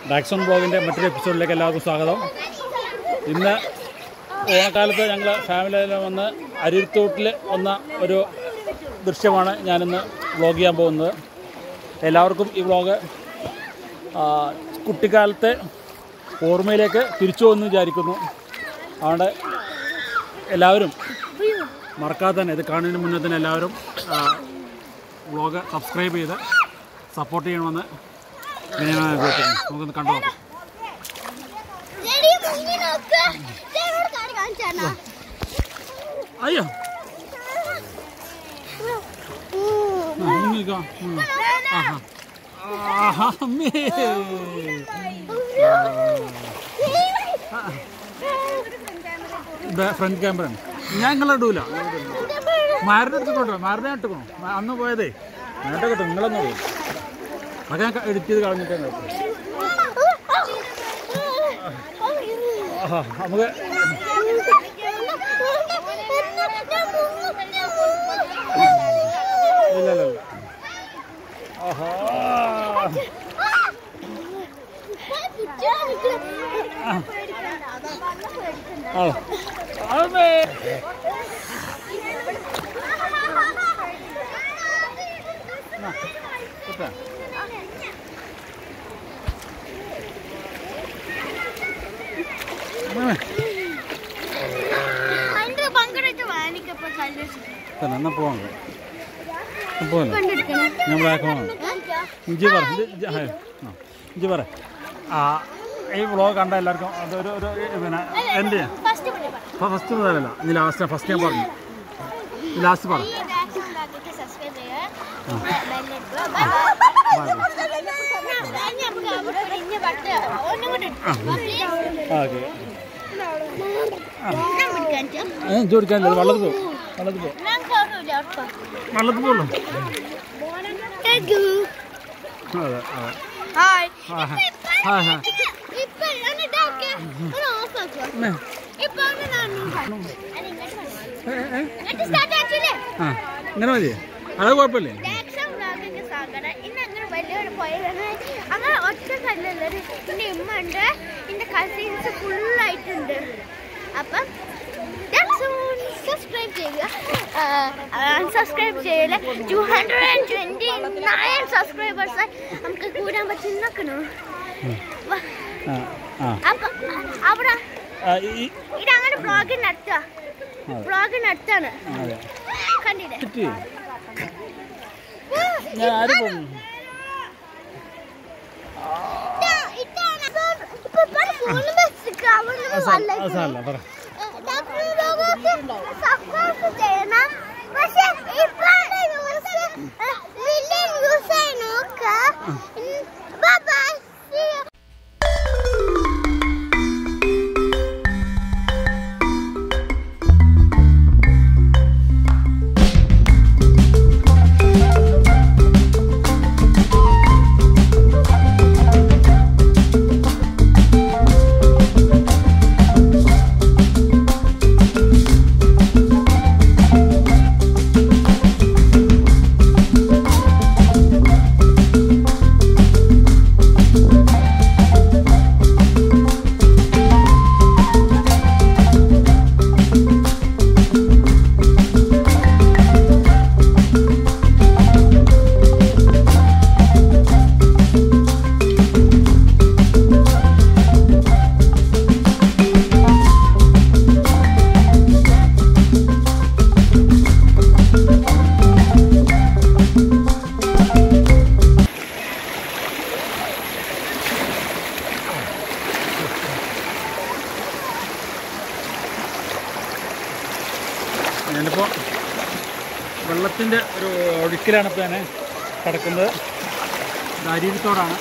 Datsun ബ്ലോഗിൻ്റെ മറ്റൊരു എപ്പിസോഡിലേക്ക് എല്ലാവർക്കും സ്വാഗതം. ഇന്ന് ഓണക്കാലത്ത് ഞങ്ങൾ ഫാമിലിയിൽ വന്ന് അരിത്തോട്ടിൽ വന്ന ഒരു ദൃശ്യമാണ് ഞാനിന്ന് വ്ളോഗ് ചെയ്യാൻ പോകുന്നത്. എല്ലാവർക്കും ഈ വ്ളോഗ് കുട്ടിക്കാലത്തെ ഓർമ്മയിലേക്ക് തിരിച്ചു വന്ന് വിചാരിക്കുന്നു. അതുകൊണ്ട് എല്ലാവരും മറക്കാതെ തന്നെ ഇത് കാണുന്നതിന് മുന്നേ തന്നെ എല്ലാവരും വ്ളോഗ് സബ്സ്ക്രൈബ് ചെയ്ത് സപ്പോർട്ട് ചെയ്യണമെന്ന് നമുക്കൊന്ന് കണ്ടു നോക്കാം. അയ്യോ ഫ്രണ്ട് ക്യാമറ ഞാൻ നിങ്ങളെ ഇടൂല. മാരിനെ എടുത്തുകൊണ്ടോ? മാരിനെ ഇട്ടുക്കണോ? അന്ന് പോയതേ നേരത്തെ കിട്ടും. നിങ്ങളൊന്നും പോയി അത് ഞാൻ എഡിറ്റ് ചെയ്ത് കളഞ്ഞിട്ടേ നോക്കും. നമുക്ക് ഇല്ലല്ലോ. ആഹാ അതെ എന്നാ പോവാ ഞാൻ ബ്ലാക്ക് ഇഞ്ചി പറ ഇഞ്ചി പറ. ഈ വ്ളോഗ് കണ്ട എല്ലാവർക്കും അതൊരു പിന്നെ എൻ്റെ ഫസ്റ്റ് മുതലല്ല നീ ലാസ്റ്റ് ഫസ്റ്റ് ഞാൻ പറഞ്ഞു. ലാസ്റ്റ് പറ. ജോഡിക്കാനില്ല വള്ളത്തിൽ പോകും. വള്ളത്തിൽ പോകും. വള്ളത്തിൽ പോകുള്ളൂ. അതെ അതെ ഇങ്ങനെ മതി. അത് കുഴപ്പമില്ലേ? അങ്ങനെ ഒറ്റ കല്ലല്ലത്. എൻ്റെ ഉമ്മ ഉണ്ട്, എൻ്റെ കസിൻസ് ഫുള്ളായിട്ടുണ്ട്. അപ്പം സബ്സ്ക്രൈബ് ചെയ്യുക. സബ്സ്ക്രൈബ് ചെയ്യല് 229 സബ്സ്ക്രൈബേഴ്സ് നമുക്ക് കൂടാൻ പറ്റും. നോക്കണോ? അപ്പൊ അവിടെ ഇതങ്ങനെ ബ്ലോഗ് നടത്തുക. ബ്ലോഗ് നടത്താണ്. കണ്ടില്ലേ? ഞാനിപ്പോൾ വെള്ളത്തിൻ്റെ ഒരു ഒഴുക്കിലാണ് ഇപ്പോൾ ഞാൻ കിടക്കുന്നത്. അരിത്തോടാണ്.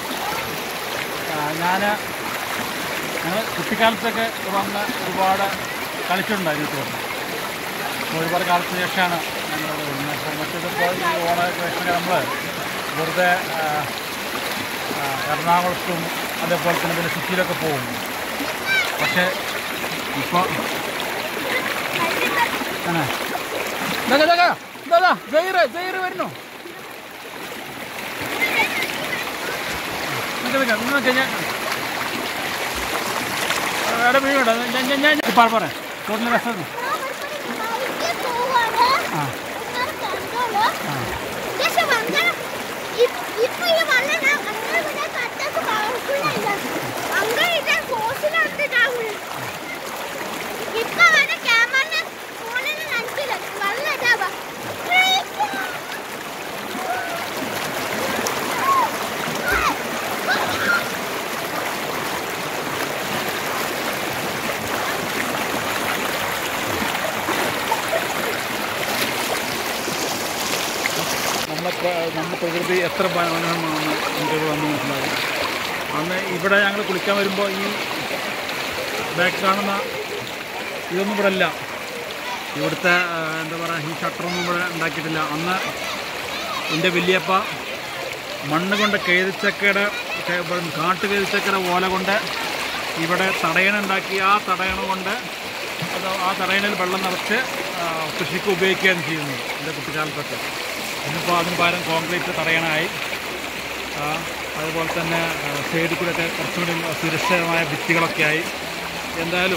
ഞങ്ങൾ കുട്ടിക്കാലത്തൊക്കെ വന്ന് ഒരുപാട് കളിച്ചിട്ടുണ്ട് അരിത്തോട്. ഒരുപാട് കാലത്തിന് ശേഷമാണ് ഞങ്ങളവിടെ വരുന്നത്. അപ്പോൾ മറ്റേതിപ്പോൾ ഈ ഓണാഘോഷത്തിന് നമ്മൾ വെറുതെ എറണാകുളത്തും അതേപോലെ തന്നെ പിന്നെ സിറ്റിയിലൊക്കെ പോകും. പക്ഷേ ഇപ്പോൾ ജയറ് വരുന്നു. നിങ്ങൾക്ക് അവിടെ വീടുണ്ടോ ഞാൻ പറയാം ടോട്ടൽ രസം ആ നമ്മുടെ പ്രകൃതി എത്ര മനോഹരമാണെന്ന് എനിക്കത് വന്ന് മനസ്സിലായി. അന്ന് ഇവിടെ ഞങ്ങൾ കുളിക്കാൻ വരുമ്പോൾ ഈ ബാക്ക് കാണുന്ന ഇതൊന്നും ഇവിടെ ഇല്ല. ഇവിടുത്തെ എന്താ പറയുക, ഈ ഷട്ടറൊന്നും ഇവിടെ ഉണ്ടാക്കിയിട്ടില്ല. അന്ന് എൻ്റെ വലിയപ്പ മണ്ണ് കൊണ്ട് കേതിച്ചക്കയുടെ കാട്ടുകേതിച്ചക്കയുടെ ഓല കൊണ്ട് ഇവിടെ തടയണ ഉണ്ടാക്കി. ആ തടയണ കൊണ്ട് ആ തടയണയിൽ വെള്ളം നിറച്ച് കൃഷിക്ക് ഉപയോഗിക്കുകയാണ് ചെയ്യുന്നത് എൻ്റെ കുട്ടിക്കാലത്തൊക്കെ. ഇന്നിപ്പോൾ അതിന് പകരം കോൺക്രീറ്റ് തടയണമായി. അതുപോലെ തന്നെ സൈഡിൽ കൂടെയൊക്കെ കുറച്ചുകൂടി സുരക്ഷിതമായ ഭിത്തികളൊക്കെ ആയി. എന്തായാലും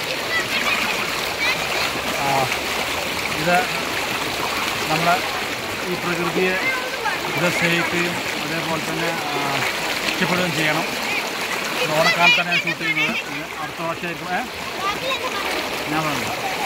ഇത് നമ്മളെ ഈ പ്രകൃതിയെ ഇത് സ്നേഹിക്കുകയും അതേപോലെ തന്നെ ഇഷ്ടപ്പെടുകയും ചെയ്യണം. ഓണക്കാലത്താണ് ഞാൻ ഷൂട്ട് ചെയ്യുന്നത്. അടുത്ത വർഷമായിരിക്കും ഞാൻ പറഞ്ഞു.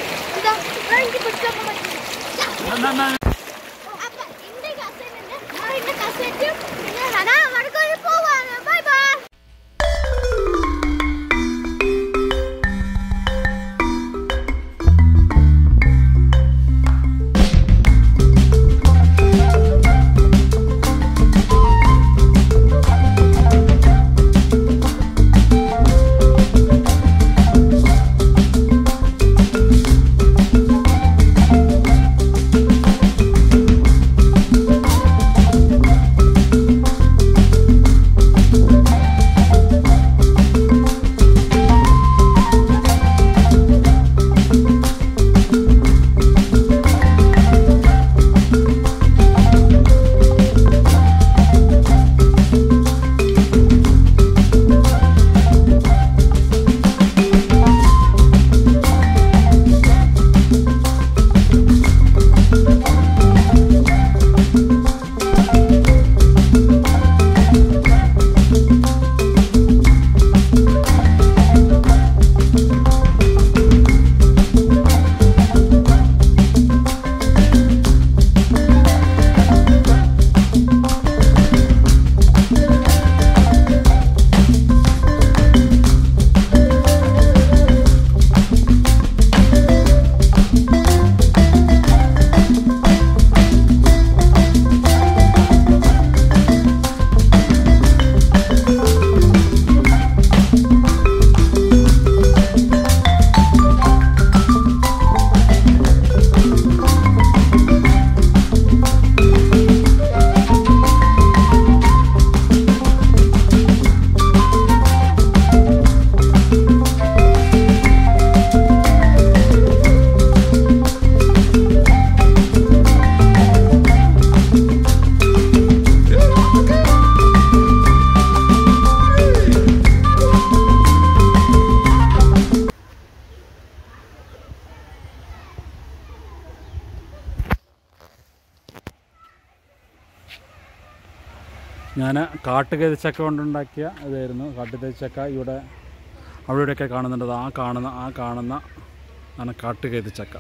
ഞാൻ കാട്ടുകേതിച്ചക്ക കൊണ്ടുണ്ടാക്കിയ ഇതായിരുന്നു. കാട്ടുകേതിച്ചക്ക ഇവിടെ അവിടെയൊക്കെ കാണുന്നുണ്ട്. ആ കാണുന്ന ആണ് കാട്ടുകേതിച്ചക്ക.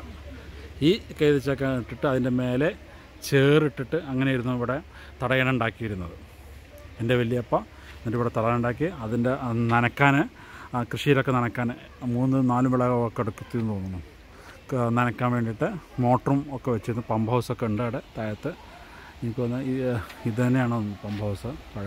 ഈ കേതിച്ചക്ക ഇട്ടിട്ട് അതിൻ്റെ മേലെ ചേറിട്ടിട്ട് അങ്ങനെയായിരുന്നു ഇവിടെ തടയണ ഉണ്ടാക്കിയിരുന്നത് എൻ്റെ വലിയപ്പ. എന്നിട്ട് ഇവിടെ തടയണ ഉണ്ടാക്കി അതിൻ്റെ നനക്കാൻ, കൃഷിയിലൊക്കെ നനക്കാൻ 3-4 വിളകളൊക്കെ എടുക്കുമെന്ന് തോന്നുന്നു. നനക്കാൻ വേണ്ടിയിട്ട് മോട്ടറും ഒക്കെ വെച്ചിരുന്നു. പമ്പ് ഹൗസൊക്കെ ഉണ്ട് അവിടെ താഴത്ത്. എനിക്ക് തോന്നുന്നു ഇത് തന്നെയാണോ പമ്പ് ഹൗസ് പഴയ.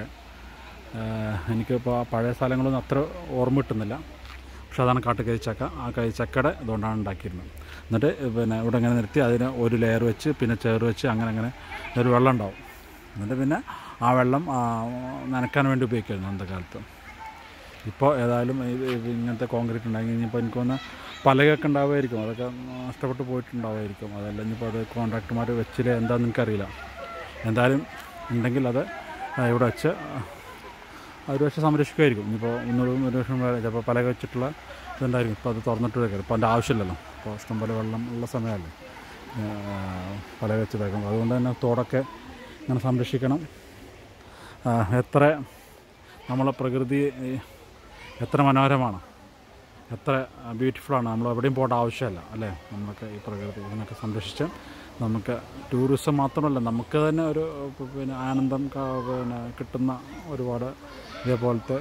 എനിക്കിപ്പോൾ ആ പഴയ സ്ഥലങ്ങളൊന്നും അത്ര ഓർമ്മ കിട്ടുന്നില്ല. പക്ഷെ അതാണ് കാട്ടുകഴിച്ചക്ക. ആ കഴിച്ചക്കയുടെ ഇതുകൊണ്ടാണ് ഉണ്ടാക്കിയിരുന്നത്. എന്നിട്ട് പിന്നെ ഇവിടെ ഇങ്ങനെ നിർത്തി അതിന് ഒരു ലെയർ വെച്ച് പിന്നെ ചേറ് വെച്ച് അങ്ങനെ ഒരു വെള്ളം ഉണ്ടാവും. എന്നിട്ട് പിന്നെ ആ വെള്ളം നനക്കാൻ വേണ്ടി ഉപയോഗിക്കുമായിരുന്നു അന്നത്തെ കാലത്ത്. ഇപ്പോൾ ഏതായാലും ഇങ്ങനത്തെ കോൺക്രീറ്റ് ഉണ്ടാക്കി ഇനിയിപ്പോൾ എനിക്ക് തോന്നുന്നു പലകൊക്കെ ഉണ്ടാവുമായിരിക്കും. അതൊക്കെ നഷ്ടപ്പെട്ട് പോയിട്ടുണ്ടാവുമായിരിക്കും. അതല്ല ഇനിയിപ്പോൾ അത് കോൺട്രാക്ടർമാർ വെച്ചില്ല എന്താണെന്ന് എനിക്കറിയില്ല. എന്തായാലും ഉണ്ടെങ്കിൽ അത് ഇവിടെ വെച്ച് ഒരു പക്ഷേ സംരക്ഷിക്കുമായിരിക്കും. ഇനിയിപ്പോൾ ഇന്നൊരു വർഷം ചിലപ്പോൾ പല വെച്ചിട്ടുള്ള ഇതുണ്ടായിരിക്കും. ഇപ്പോൾ അത് തുറന്നിട്ട് വയ്ക്കാം. ഇപ്പോൾ അതിൻ്റെ ആവശ്യമില്ലല്ലോ. ഇപ്പോൾ ഇഷ്ടംപോലെ വെള്ളം ഉള്ള സമയമല്ലേ പല വെച്ചതാക്കും. അതുകൊണ്ട് തന്നെ തോടൊക്കെ ഇങ്ങനെ സംരക്ഷിക്കണം. എത്ര നമ്മളെ പ്രകൃതി എത്ര മനോഹരമാണ്, എത്ര ബ്യൂട്ടിഫുള്ളാണ്. നമ്മൾ എവിടെയും പോകേണ്ട ആവശ്യമല്ല അല്ലേ. നമ്മളൊക്കെ ഈ പ്രകൃതി ഇതിനൊക്കെ സംരക്ഷിച്ച് നമുക്ക് ടൂറിസം മാത്രമല്ല നമുക്ക് തന്നെ ഒരു പിന്നെ ആനന്ദം പിന്നെ കിട്ടുന്ന ഒരുപാട് ഇതേപോലത്തെ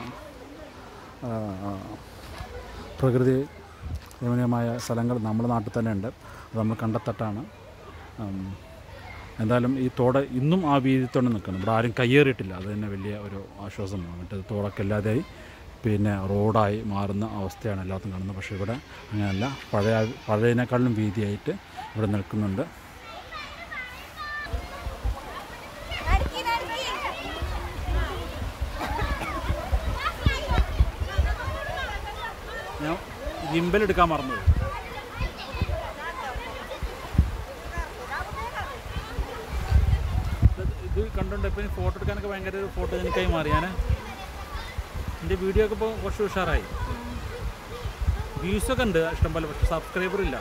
പ്രകൃതി രമണീയമായ സ്ഥലങ്ങൾ നമ്മുടെ നാട്ടിൽ തന്നെ ഉണ്ട്. അത് നമ്മൾ കണ്ടെത്തട്ടാണ്. എന്തായാലും ഈ തോട് ഇന്നും ആ വീതിത്തോടെ നിൽക്കണം. ഇവിടെ ആരും കയ്യേറിയിട്ടില്ല. അത് തന്നെ വലിയ ഒരു ആശ്വാസമാണ്. മറ്റേത് തോടൊക്കെ ഇല്ലാതെയായി പിന്നെ റോഡായി മാറുന്ന അവസ്ഥയാണ് എല്ലാത്തും കാണുന്നത്. പക്ഷേ ഇവിടെ അങ്ങനെയല്ല. പഴയതിനേക്കാളും വീതിയായിട്ട് ഇവിടെ നിൽക്കുന്നുണ്ട്. ഞാൻ ഗിംബൽ എടുക്കാൻ മറന്നു. ഇത് കണ്ടുകൊണ്ട് ഇപ്പോൾ ഫോട്ടോ എടുക്കാനൊക്കെ ഭയങ്കര ഒരു ഫോട്ടോ എനിക്കായി മാറി. എൻ്റെ വീഡിയോ ഒക്കെ ഇപ്പോൾ കുറച്ച് ഉഷാറായി. വ്യൂസൊക്കെ ഉണ്ട് ഇഷ്ടംപോലെ, പക്ഷെ സബ്സ്ക്രൈബർ ഇല്ല.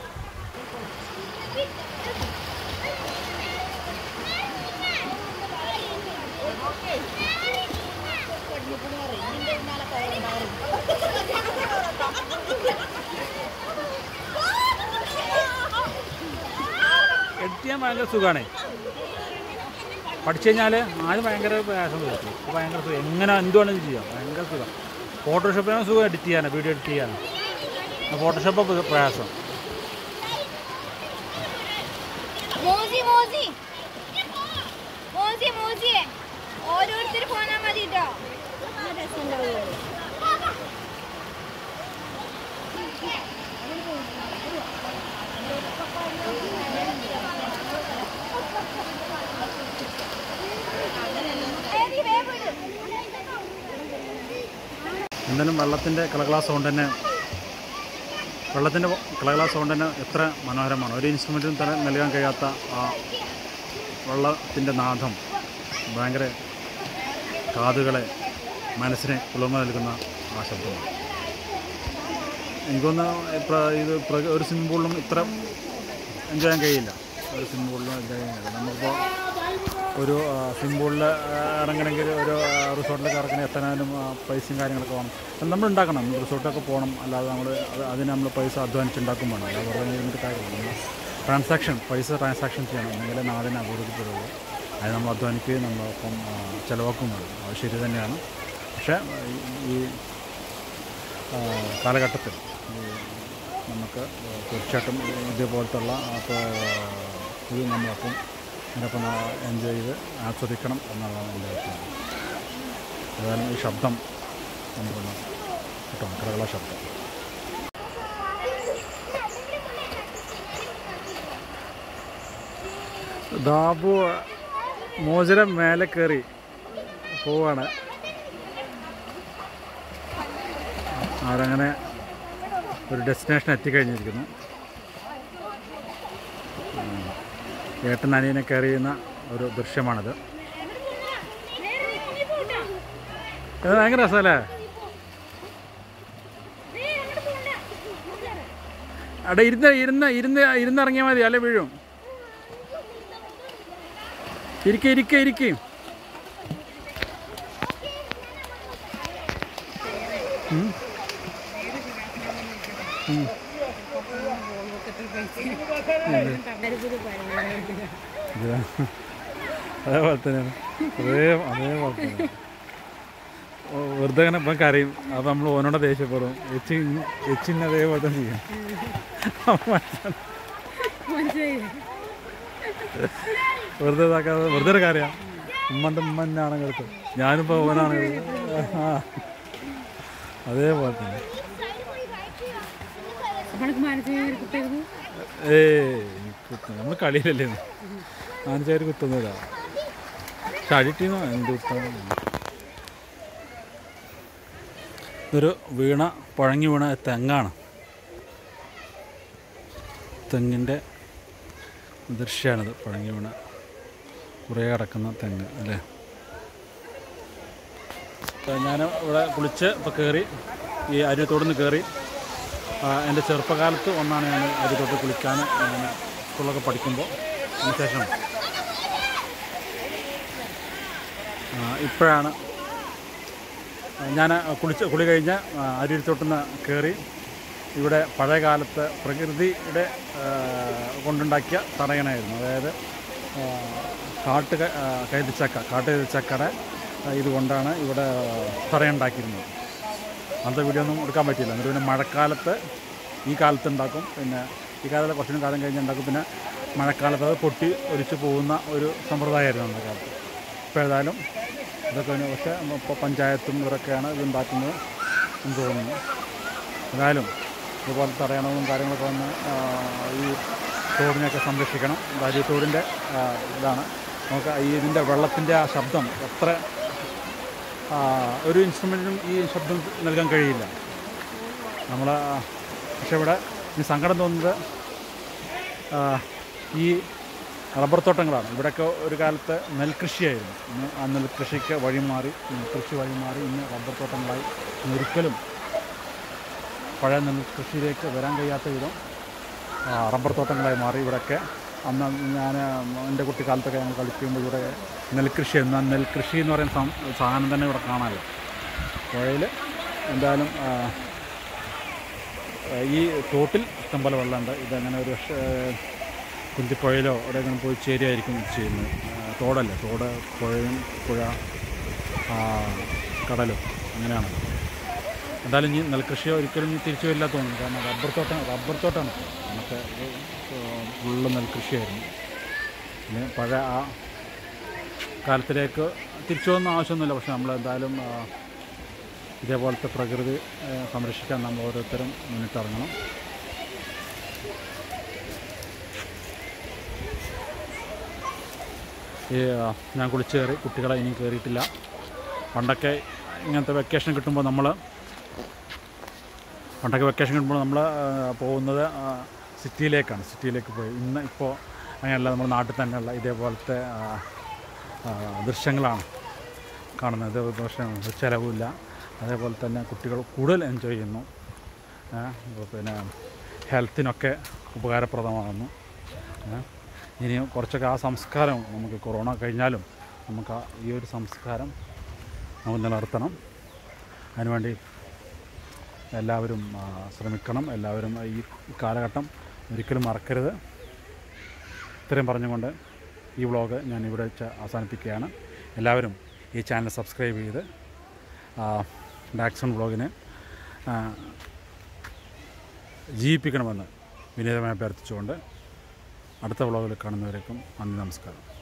എഡിറ്റ് ചെയ്യാൻ ഭയങ്കര സുഖമാണ്. പഠിച്ചു കഴിഞ്ഞാൽ ആദ്യം ഭയങ്കര പ്രയാസം തോന്നി. ഭയങ്കര സുഖം, എങ്ങനെ എന്തുവേണമെങ്കിലും ചെയ്യാം. ഭയങ്കര സുഖം. ഫോട്ടോഷോപ്പിനാണ് സുഖം എഡിറ്റ് ചെയ്യാനാണ്, വീഡിയോ എഡിറ്റ് ചെയ്യാനാണ്. ഫോട്ടോഷോപ്പ് പ്രയാസം. ഓരോരുത്തർ പോന്നാ മതി കേട്ടോ. എന്തായാലും വെള്ളത്തിൻ്റെ കളകളാ സൗണ്ട് തന്നെ എത്ര മനോഹരമാണ്. ഒരു ഇൻസ്ട്രുമെൻറ്റിനും തന്നെ നൽകാൻ കഴിയാത്ത ആ വെള്ളത്തിൻ്റെ നാദം ഭയങ്കര കാതുകളെ മനസ്സിനെ കുളിർമ നൽകുന്ന ആ ശബ്ദമാണ്. എനിക്കൊന്ന് ഇത് ഒരു സ്വിമ്മിംഗ് പൂളിലും ഇത്ര എൻജോയ് ചെയ്യാൻ കഴിയില്ല. ഒരു സ്വിമ്മിംഗ് പൂളിലും എൻജോയ് ചെയ്യാൻ കഴിയില്ല. നമുക്കിപ്പോൾ ഒരു സ്വിമ്മിംഗ് പൂളിൽ ഇറങ്ങണമെങ്കിൽ ഒരു റിസോർട്ടിലൊക്കെ ഇറങ്ങണമെങ്കിൽ എത്താനും പൈസയും കാര്യങ്ങളൊക്കെ വേണം. നമ്മൾ ഉണ്ടാക്കണം. റിസോർട്ടൊക്കെ പോകണം. അല്ലാതെ അതിന് നമ്മൾ പൈസ അധ്വാനിച്ചുണ്ടാക്കും വേണം. അല്ലാതെ വെറുതെ കഴിഞ്ഞിട്ട് കാര്യമില്ല. നമ്മൾ പൈസ ട്രാൻസാക്ഷൻ ചെയ്യണം. എന്നെങ്കിലേ നാടിനെ അഭിവൃദ്ധിപ്പെടുള്ളൂ. അത് നമ്മൾ അധ്വാനിക്കുകയും നമ്മളൊപ്പം ചിലവാക്കും വേണം. അത് ശരി തന്നെയാണ്. പക്ഷേ ഈ കാലഘട്ടത്തിൽ നമുക്ക് തീർച്ചയായിട്ടും ഇതേപോലത്തുള്ള ഇത് നമ്മളപ്പം ഇതിനൊപ്പം എൻജോയ് ചെയ്ത് ആസ്വദിക്കണം എന്നുള്ളതാണ് എൻ്റെ അഭിപ്രായം. അതുപോലെ ഈ ശബ്ദം നമുക്കൊന്ന് കിട്ടണം, കടകള ശബ്ദം. ദാബു മോചനം മേലെ കയറി പോവാണ്. അവരങ്ങനെ ഒരു ഡെസ്റ്റിനേഷൻ എത്തിക്കഴിഞ്ഞിരിക്കുന്നു. ഏട്ടൻ അനിയനെ കയറിയുന്ന ഒരു ദൃശ്യമാണിത്. ഇത് ഭയങ്കര രസമല്ലേ? അവിടെ ഇരുന്നിറങ്ങിയാൽ മതി, അല്ലെ വീഴും. ഇരിക്കും. അതേപോലെ തന്നെയാണ്. അതേപോലെ തന്നെ വെറുതെ ഇങ്ങനെ ഇപ്പം കരയും. അപ്പം നമ്മൾ ഓനോടെ ദേഷ്യപ്പെടും. എച്ചിന് അതേപോലെ തന്നെ ചെയ്യും. വെറുതെ ഇതാക്കാതെ വെറുതെ ഒരു കാര്യമാണ്. ഉമ്മനാണ് കേൾക്കും. ഞാനിപ്പോൾ ഓനാണ് അതേപോലെ തന്നെ. നമ്മൾ കളിയിലല്ലേ മാനസികമായിട്ട് കുത്തുന്നില്ല. പക്ഷെ അടിട്ടീന്നോ എന്ത് കുത്താൻ. ഇതൊരു പഴങ്ങി വീണ തെങ്ങാണ്. തെങ്ങിൻ്റെ ദൃശ്യമാണിത്. പഴങ്ങി വീണ കുറേ കിടക്കുന്ന തെങ്ങ് അല്ലേ. ഞാൻ ഇവിടെ കുളിച്ച് ഇപ്പോൾ കയറി ഈ അരുവിത്തോട് നിന്ന് കയറി. എൻ്റെ ചെറുപ്പകാലത്ത് ഒന്നാണ് ഞാൻ അരുവിത്തോട്ട് കുളിക്കാൻ ഞാൻ സ്കൂളിലൊക്കെ പഠിക്കുമ്പോൾ. അതിനുശേഷം ഇപ്പോഴാണ് ഞാൻ കുളി കഴിഞ്ഞ് അരുവിത്തോട്ടുനിന്ന് കയറി. ഇവിടെ പഴയ കാലത്ത് പ്രകൃതിയുടെ കൊണ്ടുണ്ടാക്കിയ തടയണയായിരുന്നു. അതായത് കാട്ടുകൈതച്ചക്കയുടെ ഇതുകൊണ്ടാണ് ഇവിടെ തറയുണ്ടാക്കിയിരുന്നത്. അന്നത്തെ വീഡിയോ ഒന്നും എടുക്കാൻ പറ്റിയില്ല. എന്നിട്ട് പിന്നെ മഴക്കാലത്ത് ഈ കാലത്ത് ഉണ്ടാക്കും, പിന്നെ ഈ കാലത്ത് കുറച്ചും കാലം കഴിഞ്ഞ് ഉണ്ടാക്കും, പിന്നെ മഴക്കാലത്ത് അത് പൊട്ടി ഒലിച്ച് പോകുന്ന ഒരു സമ്പ്രദായമായിരുന്നു അന്നത്തെ കാലത്ത്. ഇപ്പോൾ ഏതായാലും ഇതൊക്കെ പക്ഷേ ഇപ്പോൾ പഞ്ചായത്തും ഇവരൊക്കെയാണ് ഇത് ഉണ്ടാക്കുന്നത് എന്ന് തോന്നുന്നു. ഏതായാലും ഇതുപോലെ തടയണവും കാര്യങ്ങളൊക്കെ വന്ന് ഈ തോടിനെയൊക്കെ സംരക്ഷിക്കണം. അരുവിത്തോടിൻ്റെ ഇതാണ്. നമുക്ക് ഇതിൻ്റെ വെള്ളത്തിൻ്റെ ആ ശബ്ദം എത്ര ഒരു ഇൻസ്ട്രുമെൻറ്റിനും ഈ ശബ്ദം നൽകാൻ കഴിയില്ല നമ്മൾ. പക്ഷെ ഇവിടെ ഈ സങ്കടം തോന്നുന്നത് ഈ റബ്ബർ തോട്ടങ്ങളാണ്. ഇവിടെയൊക്കെ ഒരു കാലത്ത് നെൽകൃഷിയായിരുന്നു. ഇന്ന് ആ നെൽകൃഷിക്ക് വഴിമാറി ഇന്ന് റബ്ബർ തോട്ടങ്ങളായി. ഒരിക്കലും പഴയ നെൽകൃഷിയിലേക്ക് വരാൻ കഴിയാത്ത വിധം റബ്ബർ തോട്ടങ്ങളായി മാറി ഇവിടെയൊക്കെ. അന്ന് ഞാൻ എൻ്റെ കുട്ടിക്കാലത്തൊക്കെ ഞങ്ങൾ കളിക്കുമ്പോൾ ഇവിടെ നെൽകൃഷിയായിരുന്നു. ആ നെൽകൃഷി എന്ന് പറയുന്ന സാധനം തന്നെ ഇവിടെ കാണാമല്ലോ പുഴയിൽ. എന്തായാലും ഈ തോട്ടിൽ ഇഷ്ടംപോലെ വെള്ളമുണ്ട്. ഇതങ്ങനെ ഒരു കുന്തിപ്പുഴയിലോ എവിടെയെങ്കിലും പോയി ചേരുമായിരിക്കും ചെയ്യുന്നത്. തോടല്ലേ, തോട്, പുഴ, കടലും അങ്ങനെയാണ്. എന്തായാലും ഈ നെൽകൃഷിയോ ഒരിക്കലും തിരിച്ചു വരില്ല തോന്നുന്നു. കാരണം റബ്ബർ തോട്ടമാണ്. നമുക്ക് ഫുള്ള് നെൽകൃഷിയായിരുന്നു. പിന്നെ പഴയ ആ കാലത്തിലേക്ക് തിരിച്ചു പോകുന്ന ആവശ്യമൊന്നുമില്ല. പക്ഷെ നമ്മളെന്തായാലും ഇതേപോലത്തെ പ്രകൃതി സംരക്ഷിക്കാൻ നമ്മൾ ഓരോരുത്തരും മുന്നിട്ടിറങ്ങണം. ഞാൻ കുളിച്ച് കയറി, കുട്ടികളെ ഇനിയും കയറിയിട്ടില്ല. പണ്ടൊക്കെ ഇങ്ങനത്തെ വെക്കേഷൻ കിട്ടുമ്പോൾ നമ്മൾ പോകുന്നത് സിറ്റിയിലേക്ക് പോയി. ഇപ്പോൾ അങ്ങനെയല്ല, നമ്മൾ നാട്ടിൽ തന്നെയുള്ള ഇതേപോലത്തെ ദൃശ്യങ്ങളാണ് കാണുന്നത്. ഒരു ചിലവുമില്ല. അതേപോലെ തന്നെ കുട്ടികൾ കൂടുതൽ എൻജോയ് ചെയ്യുന്നു. പിന്നെ ഹെൽത്തിനൊക്കെ ഉപകാരപ്രദമാകുന്നു. ഇനിയും കുറച്ചൊക്കെ ആ സംസ്കാരം നമുക്ക് കൊറോണ കഴിഞ്ഞാലും നമുക്ക് ഈ ഒരു സംസ്കാരം നമുക്ക് നിലനിർത്തണം. അതിനുവേണ്ടി എല്ലാവരും ശ്രമിക്കണം. എല്ലാവരും ഈ കാലഘട്ടം ഒരിക്കലും മറക്കരുത്. ഇത്രയും പറഞ്ഞുകൊണ്ട് ഈ വ്ളോഗ് ഞാൻ ഇവിടെ വെച്ച് അവസാനിപ്പിക്കുകയാണ്. എല്ലാവരും ഈ ചാനൽ സബ്സ്ക്രൈബ് ചെയ്ത് ഡാക്സൺ വ്ളോഗിനെ ജീവിപ്പിക്കണമെന്ന് വിനീതമായി അഭ്യർത്ഥിച്ചുകൊണ്ട് അടുത്ത വ്ളോഗിൽ കാണുന്നവരേക്കും നന്ദി, നമസ്കാരം.